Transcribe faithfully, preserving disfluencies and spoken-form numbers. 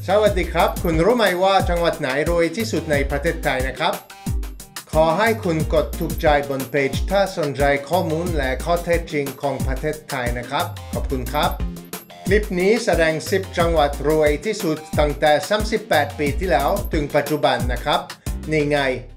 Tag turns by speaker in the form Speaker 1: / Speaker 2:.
Speaker 1: สวัสดีครับคุณรู้ไหมว่าจังหวัดไหนรวยที่สุดในประเทศไทยนะครับขอให้คุณกดถูกใจบนเพจถ้าสนใจข้อมูลและข้อเท็จจริงของประเทศไทยนะครับขอบคุณครับคลิปนี้แสดงสิบจังหวัดรวยที่สุดตั้งแต่สามสิบแปดปีที่แล้วถึงปัจจุบันนะครับนี่ไง